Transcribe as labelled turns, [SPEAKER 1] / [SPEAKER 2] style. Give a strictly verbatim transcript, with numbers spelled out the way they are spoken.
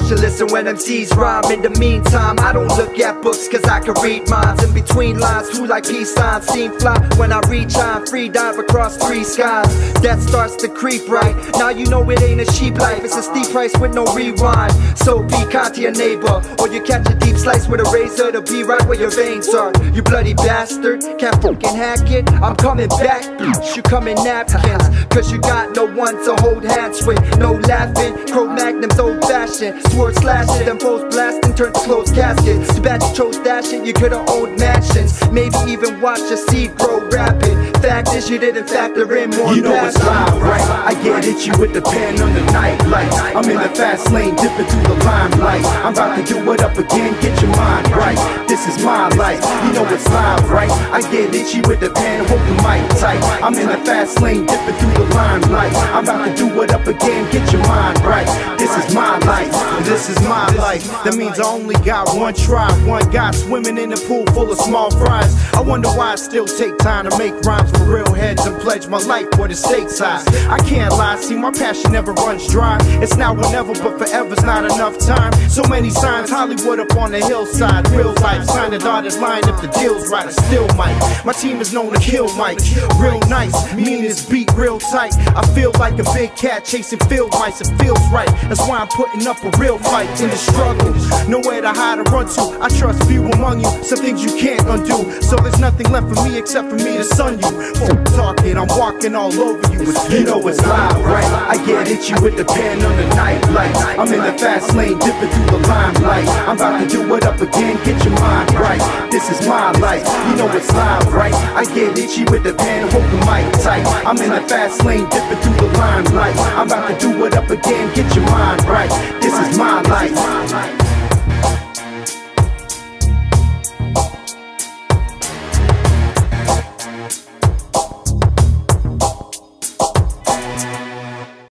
[SPEAKER 1] specialist, and when M Cs rhyme, in the meantime, I don't look at books cause I can read minds. In between lines, who like peace signs seem fly when I reach high, free dive across three skies. Death starts to creep right, now you know it ain't a cheap life, it's a steep price with no rewind. So be kind to your neighbor, or you catch a deep slice with a razor to be right where your veins are. You bloody bastard, can't fucking hack it, I'm coming back, bitch, you come in napkins, cause you got no one to hold hands with. No laughing, Cro-Magnum's old fashioned, sword slashing, them foes blasting, turn to closed caskets. Too bad you chose dashing, you could've owned mansions, maybe even watch your seed grow rapid. Fact is you didn't factor in more.
[SPEAKER 2] You know it's live, right? I get at you with the pen under night lights. I'm in the fast lane, dipping through the limelight. I'm about to do it up again, get your mind right. This is my life, you know it's live, right? I get at you with the pen, hold the mic tight. I'm in the fast lane, dipping through the limelight. I'm about to do it up again, get your mind right. This is my life, this is my life. That means I only got one try. One guy swimming in a pool full of small fries. I wonder why I still take time to make rhymes for real heads and pledge my life for the stakes high. I can't lie, see my passion never runs dry. It's now or never, but forever's not enough time. So many signs, Hollywood up on the hillside. Real life, sign the dotted line if the deal's right, I still might. My team is known to kill Mike. Real nice, mean this beat real tight. I feel like a big cat chasing field mice, it feels right. That's why I'm putting up a real fight in the struggle. Nowhere to hide or run to, I trust few among you. Some things you can't undo, so there's nothing left for me except for me to sun you. Fuck talking, I'm walking all over you. You know it's live, right? I get at you with the pen under night lights. I'm in the fast lane, dipping through the limelight. I'm about to do it up again, get your mind right. This is my life, you know it's live, right? I get at you with the pen, hold the mic tight. I'm in the fast lane, dipping through the limelight. I'm about to do it up again, get your mind right. This is my life.